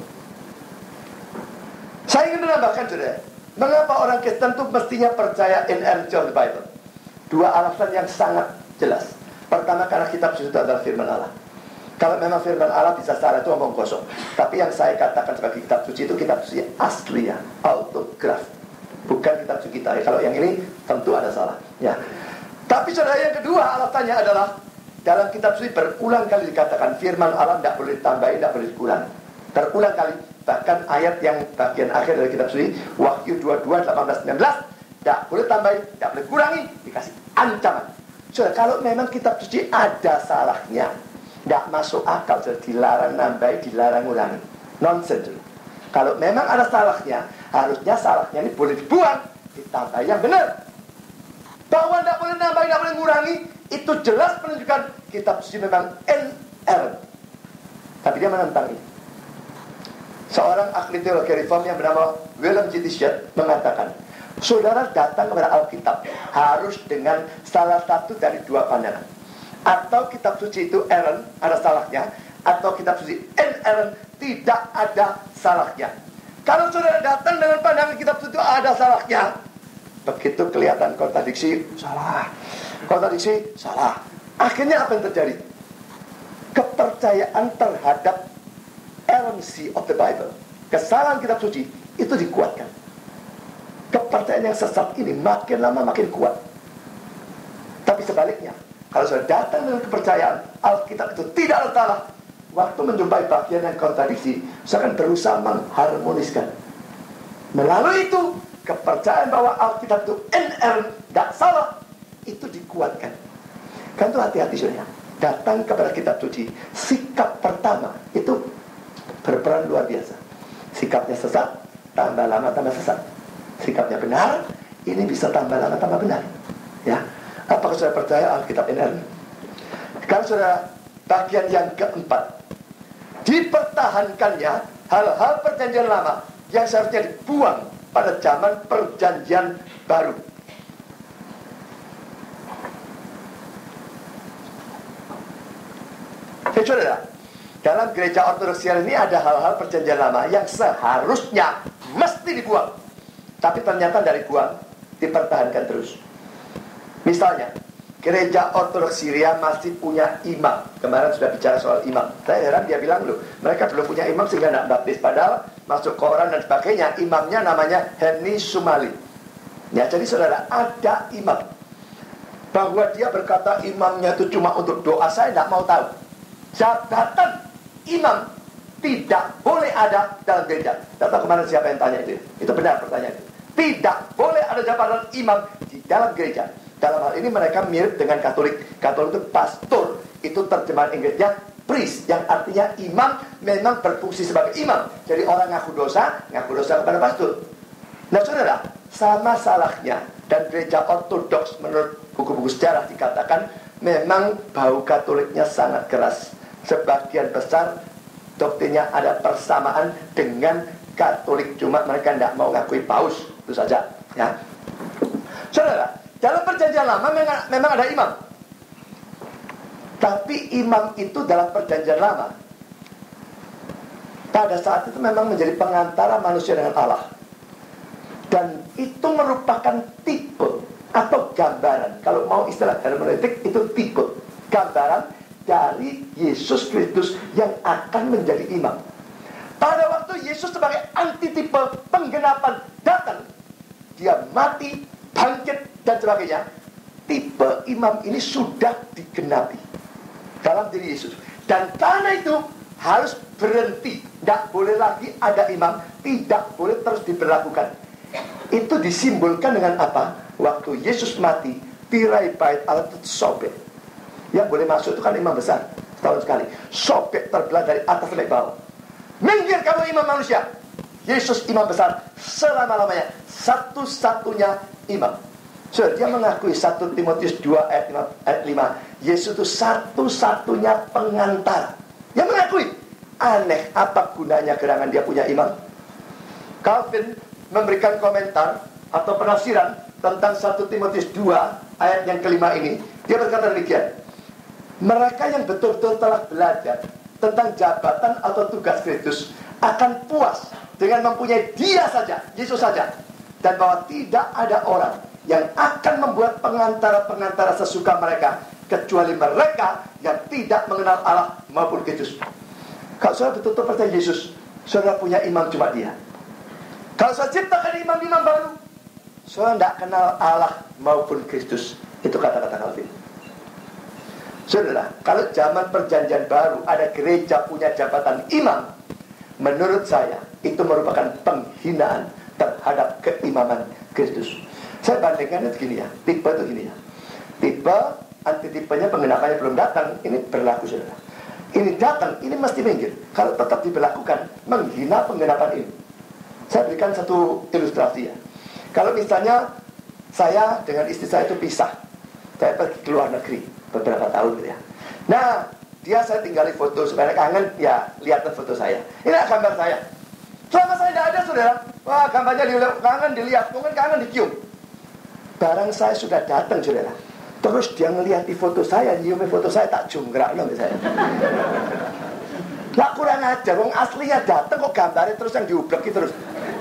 Saya ingin menambahkan, saudara, mengapa orang Kristen itu mestinya percaya inerrancy of the Bible? Dua alasan yang sangat jelas. Pertama, karena kitab suci itu adalah firman Allah. Kalau memang firman Allah bisa salah, itu omong kosong. Tapi yang saya katakan sebagai kitab suci itu kitab suci asli ya, autograf, bukan kitab suci kita. Kalau yang ini tentu ada salah ya. Tapi saudara, yang kedua alasannya adalah dalam kitab suci berulang kali dikatakan firman Allah tidak boleh ditambahin, tidak boleh dikurangi. Terulang kali. Bahkan ayat yang bagian akhir dari kitab suci, Wahyu dua puluh dua, delapan belas, sembilan belas, tidak boleh tambahin, tidak boleh kurangi, dikasih ancaman. So, kalau memang kitab suci ada salahnya, tidak masuk akal, so, dilarang nambahin, dilarang kurangi. Nonsense. Kalau memang ada salahnya, harusnya salahnya ini boleh dibuang, ditambah yang benar. Bahwa tidak boleh nambahin, tidak boleh kurangi, itu jelas menunjukkan kitab suci memang inerrant. Tapi dia menentang ini. Seorang ahli teologi reform yang bernama William J. Tishat mengatakan, saudara datang kepada Alkitab harus dengan salah satu dari dua pandangan. Atau kitab suci itu errant, ada salahnya, atau kitab suci inerrant, tidak ada salahnya. Kalau saudara datang dengan pandangan kitab suci itu ada salahnya, begitu kelihatan kontradiksi, salah. Kontradiksi, salah. Akhirnya apa yang terjadi? kepercayaan terhadap errancy of the Bible, kesalahan kitab suci, itu dikuatkan. Kepercayaan yang sesat ini makin lama makin kuat. Tapi sebaliknya, kalau sudah datang dengan kepercayaan Alkitab itu tidak salah, waktu menjumpai bagian yang kontradiksi, saya akan berusaha mengharmoniskan. Melalui itu, kepercayaan bahwa Alkitab itu inerrant, tidak salah, itu dikuatkan. Kan itu hati-hati saudara. Datang kepada kitab suci, sikap pertama itu berperan luar biasa. Sikapnya sesat, tambah lama tambah sesat. Sikapnya benar, ini bisa tambah lama tambah benar. Ya, apakah saudara percaya Alkitab inerrant? Sekarang saudara, bagian yang keempat, dipertahankannya hal-hal perjanjian lama yang seharusnya dibuang pada zaman perjanjian baru. Hey, saudara, dalam gereja ortodoksial ini ada hal-hal perjanjian lama yang seharusnya mesti dibuang, tapi ternyata dari buang, dipertahankan terus. Misalnya, gereja ortodoks Syria masih punya imam. Kemarin sudah bicara soal imam. Saya heran dia bilang, loh, mereka belum punya imam sehingga tidak baptis. Padahal masuk Quran dan sebagainya, imamnya namanya Heni Sumali. Ya, jadi saudara, ada imam. Bahwa dia berkata imamnya itu cuma untuk doa, saya tidak mau tahu. Jabatan imam tidak boleh ada dalam gereja. Tak tahu kemarin siapa yang tanya itu. Itu benar pertanyaan itu. Tidak boleh ada jabatan imam di dalam gereja. Dalam hal ini mereka mirip dengan Katolik. Katolik itu pastor, itu terjemahan Inggrisnya priest, yang artinya imam memang berfungsi sebagai imam. Jadi orang ngaku dosa, ngaku dosa kepada pastor. Nah saudara, sama salahnya. Dan gereja ortodoks menurut buku-buku sejarah dikatakan memang bau Katoliknya sangat keras. Sebagian besar doktrinnya ada persamaan dengan Katolik, cuma mereka tidak mau ngakui paus, itu saja. Ya, saudara, dalam perjanjian lama memang, memang ada imam. Tapi imam itu dalam perjanjian lama pada saat itu memang menjadi pengantara manusia dengan Allah. Dan itu merupakan tipe atau gambaran, kalau mau istilah hermeneutik itu tipe, gambaran dari Yesus Kristus yang akan menjadi imam. Pada waktu Yesus sebagai antitipe penggenapan datang, dia mati, bangkit dan sebagainya, tipe imam ini sudah digenapi dalam diri Yesus. Dan karena itu harus berhenti, tidak boleh lagi ada imam, tidak boleh terus diberlakukan. Itu disimbolkan dengan apa? Waktu Yesus mati, tirai bait Allah itu sobek. Yang boleh masuk itu kan imam besar, setahun sekali. Sobek terbelah dari atas sampai bawah. Minggir kamu imam manusia. Yesus imam besar selama-lamanya, satu-satunya imam. So, dia mengakui satu Timotius dua ayat lima, Yesus itu satu-satunya pengantar. Dia mengakui. Aneh, apa gunanya gerangan dia punya imam? Calvin memberikan komentar atau penafsiran tentang satu Timotius dua ayat yang kelima ini. Dia berkata demikian, mereka yang betul-betul telah belajar tentang jabatan atau tugas Kristus akan puas dengan mempunyai dia saja, Yesus saja, dan bahwa tidak ada orang yang akan membuat pengantara-pengantara sesuka mereka kecuali mereka yang tidak mengenal Allah maupun Kristus. Kalau saudara betul-betul percaya Yesus, saudara punya imam cuma dia. Kalau saudara ciptakan imam-imam baru, saudara tidak kenal Allah maupun Kristus. Itu kata-kata Calvin. Saudara, kalau zaman perjanjian baru ada gereja punya jabatan imam, menurut saya itu merupakan penghinaan terhadap keimaman Kristus. Saya bandingkan itu gini ya, tipe itu gini ya. Tipe, antitipenya penggenapannya belum datang, ini berlaku saudara. Ini datang, ini mesti minggir. Kalau tetap diberlakukan, menghina penggenapan ini. Saya berikan satu ilustrasi ya. Kalau misalnya saya dengan istri saya itu pisah, saya pergi ke luar negeri beberapa tahun gitu ya. Nah, dia saya tinggali foto supaya kangen, ya lihatlah foto saya. Ini gambar saya. Selama saya tidak ada saudara, wah gambarnya dilihat, kangen dilihat, mungkin kangen dicium. Barang saya sudah datang saudara, terus dia ngelihat di foto saya, nyiumi foto saya, tak jungkrak loh saya. Lah kurang ajar, wong aslinya datang kok gambarnya terus yang diubleki terus.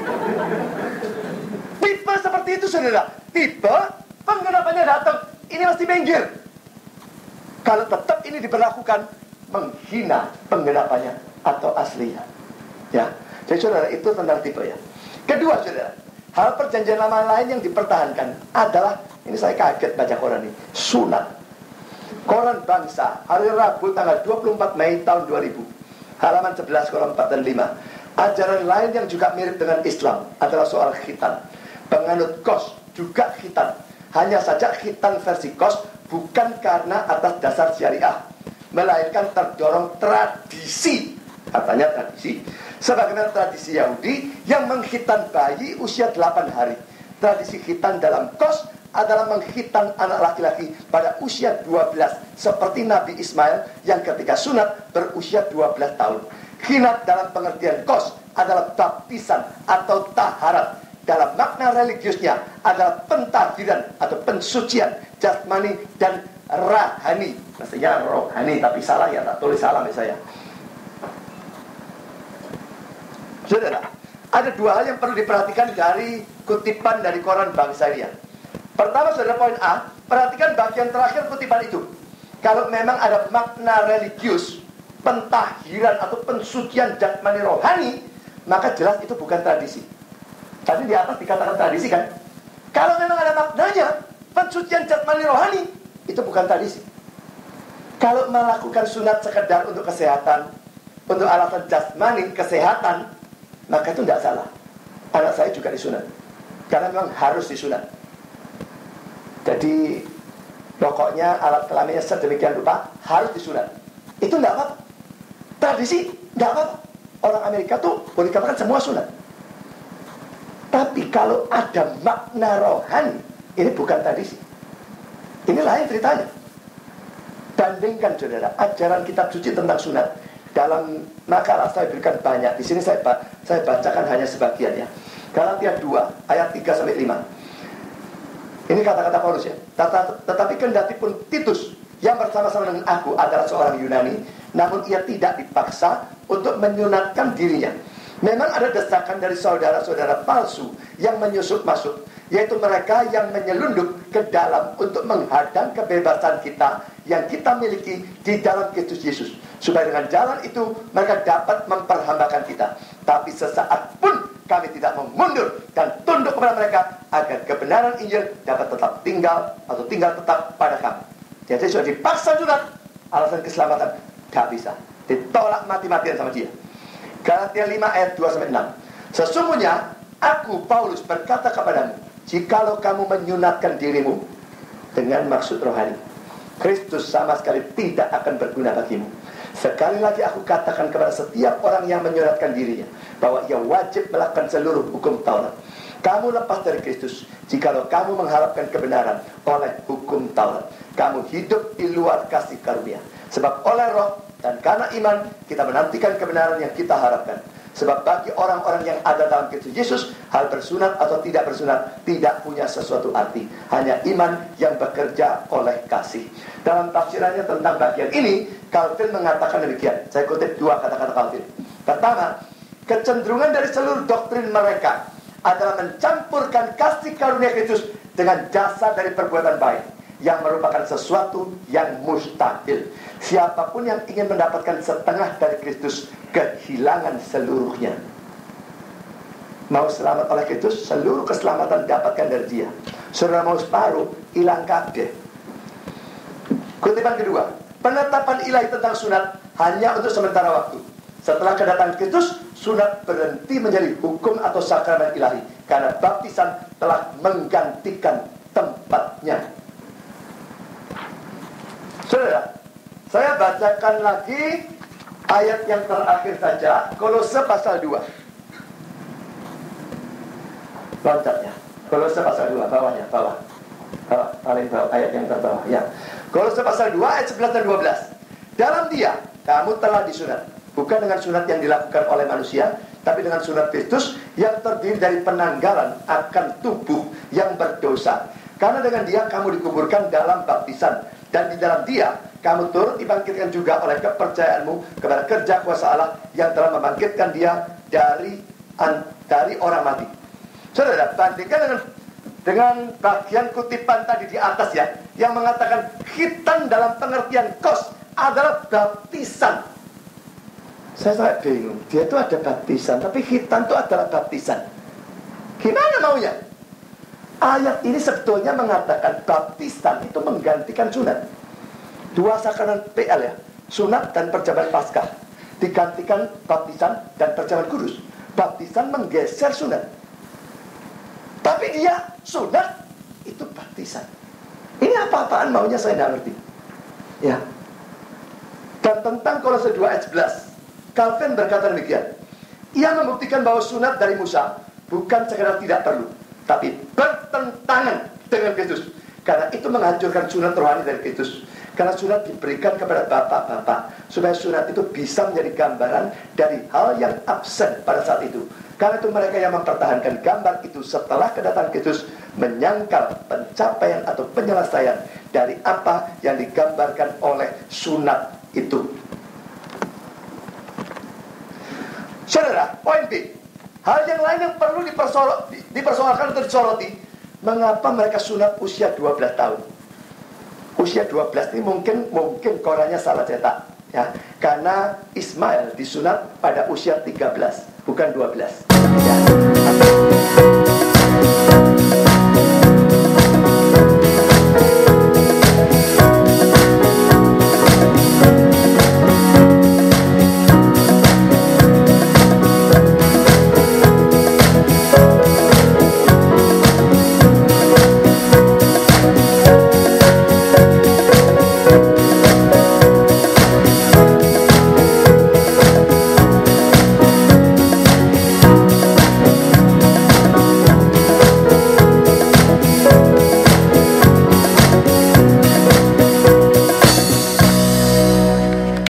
Tipe seperti itu saudara, tipe penggenapannya datang, ini mesti minggir. Kalau tetap ini diberlakukan, menghina penggenapannya atau aslinya. Ya, jadi saudara, itu tentang tipe ya. Kedua saudara, hal perjanjian lama lain yang dipertahankan adalah, ini saya kaget baca koran ini, sunat. Koran Bangsa, hari Rabu tanggal dua puluh empat Mei tahun dua ribu, halaman sebelas, kolom empat dan lima. Ajaran lain yang juga mirip dengan Islam adalah soal khitan. Penganut kos juga khitan. Hanya saja khitan versi kos bukan karena atas dasar syariah, melainkan terdorong tradisi. Katanya tradisi, sebagaimana tradisi Yahudi yang menghitan bayi usia delapan hari. Tradisi khitan dalam kos adalah menghitan anak laki-laki pada usia dua belas, seperti Nabi Ismail yang ketika sunat berusia dua belas tahun. Khinat dalam pengertian kos adalah baptisan atau taharat. Dalam makna religiusnya adalah pentahiran atau pensucian jasmani dan rahani. Maksudnya rohani, tapi salah ya, tak tulis salah misalnya. Saudara, ada dua hal yang perlu diperhatikan dari kutipan dari koran Bangsa ini. Pertama, saudara, poin A, perhatikan bagian terakhir kutipan itu. Kalau memang ada makna religius, pentahiran atau pensucian jasmani rohani, maka jelas itu bukan tradisi. Tadi di atas dikatakan tradisi kan? Kalau memang ada maknanya, pensucian jasmani rohani, itu bukan tradisi. Kalau melakukan sunat sekedar untuk kesehatan, untuk alasan jasmani, kesehatan, maka itu tidak salah. Anak saya juga disunat, karena memang harus disunat. Jadi pokoknya alat kelaminnya sedemikian rupa harus disunat. Itu tidak apa-apa. Tradisi tidak apa-apa. Orang Amerika tuh boleh dikatakan semua sunat. Tapi kalau ada makna rohani, ini bukan tradisi. Ini lain ceritanya. Bandingkan saudara, ajaran kitab suci tentang sunat. Dalam makalah saya berikan banyak. Di sini saya saya bacakan hanya sebagian ya. Galatia dua ayat tiga sampai lima. Ini kata-kata Paulus ya. Tetapi kendati pun Titus yang bersama-sama dengan aku adalah seorang Yunani, namun ia tidak dipaksa untuk menyunatkan dirinya. Memang ada desakan dari saudara-saudara palsu yang menyusup masuk, yaitu mereka yang menyelundup ke dalam untuk menghadang kebebasan kita yang kita miliki di dalam Kristus Yesus, supaya dengan jalan itu mereka dapat memperhambakan kita. Tapi sesaat pun kami tidak mau mundur dan tunduk kepada mereka, agar kebenaran Injil dapat tetap tinggal atau tinggal tetap pada kami. Jadi sudah dipaksa juga, alasan keselamatan tidak bisa, ditolak mati-matian sama dia. Galatia lima ayat dua sampai enam. Sesungguhnya aku Paulus berkata kepadamu, jikalau kamu menyunatkan dirimu dengan maksud rohani, Kristus sama sekali tidak akan berguna bagimu. Sekali lagi aku katakan kepada setiap orang yang menyunatkan dirinya, bahwa ia wajib melakukan seluruh hukum Taurat. Kamu lepas dari Kristus jikalau kamu mengharapkan kebenaran oleh hukum Taurat. Kamu hidup di luar kasih karunia. Sebab oleh roh dan karena iman kita menantikan kebenaran yang kita harapkan. Sebab bagi orang-orang yang ada dalam Kristus Yesus, hal bersunat atau tidak bersunat tidak punya sesuatu arti. Hanya iman yang bekerja oleh kasih. Dalam tafsirannya tentang bagian ini, Calvin mengatakan demikian. Saya kutip dua kata-kata Calvin. Pertama, kecenderungan dari seluruh doktrin mereka adalah mencampurkan kasih karunia Kristus dengan jasa dari perbuatan baik, yang merupakan sesuatu yang mustahil. Siapapun yang ingin mendapatkan setengah dari Kristus, kehilangan seluruhnya. Mau selamat oleh Kristus, seluruh keselamatan dapatkan dari dia. Saudara mau separuh, hilang kabeh. Kutipan kedua, penetapan ilahi tentang sunat hanya untuk sementara waktu. Setelah kedatangan Kristus, sunat berhenti menjadi hukum atau sakramen ilahi, karena baptisan telah menggantikan tempatnya. Saudara, saya bacakan lagi ayat yang terakhir saja, Kolose pasal dua. Loncatnya, Kolose pasal dua, bawahnya, bawah. Bawah, paling bawah, ayat yang terbawah, ya. Kolose pasal dua, ayat sebelas dan dua belas. Dalam dia, kamu telah disunat, bukan dengan sunat yang dilakukan oleh manusia, tapi dengan sunat Kristus yang terdiri dari penanggalan akan tubuh yang berdosa. Karena dengan dia kamu dikuburkan dalam baptisan, dan di dalam dia kamu turut dibangkitkan juga oleh kepercayaanmu kepada kerja kuasa Allah yang telah membangkitkan dia dari dari orang mati. Saudara, bandingkan dengan dengan bagian kutipan tadi di atas ya, yang mengatakan khitan dalam pengertian kos adalah baptisan. Saya sangat bingung. Dia itu ada baptisan, tapi khitan itu adalah baptisan. Gimana maunya? Ayat ini sebetulnya mengatakan baptisan itu menggantikan sunat. Dua sakramen P L ya, sunat dan perjamuan Paskah digantikan baptisan dan perjamuan kudus. Baptisan menggeser sunat. Tapi dia sunat itu baptisan. Ini apa-apaan maunya saya tidak ngerti. Ya. Dan tentang Kolose dua ayat sebelas, Calvin berkata demikian. Ia membuktikan bahwa sunat dari Musa bukan sekedar tidak perlu, tapi bertentangan dengan Kristus. Karena itu menghancurkan sunat rohani dari Kristus. Karena sunat diberikan kepada bapak-bapak, supaya sunat itu bisa menjadi gambaran dari hal yang absen pada saat itu. Karena itu mereka yang mempertahankan gambar itu setelah kedatangan Kristus menyangkal pencapaian atau penyelesaian dari apa yang digambarkan oleh sunat itu. Saudara, poin B. Hal yang lain yang perlu dipersoalkan atau disoroti. Mengapa mereka sunat usia dua belas tahun? Usia dua belas ini mungkin mungkin Korannya salah cetak, ya. Karena Ismail disunat pada usia tiga belas, bukan dua belas. Ya.